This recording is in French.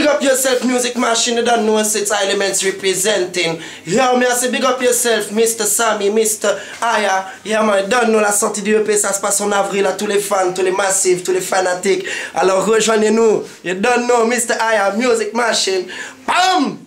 big up yourself, Music Machine. You don't know it's ILEMENTS representing. Yo, me I say big up yourself, Mr. Sammy, Mr. Aya. Yeah, man, you don't know la sortie du EP, ça se passe en avril à tous les fans, tous les massifs, tous les fanatiques. Alors rejoignez-nous. You don't know, Mr. Aya, Music Machine. Bam!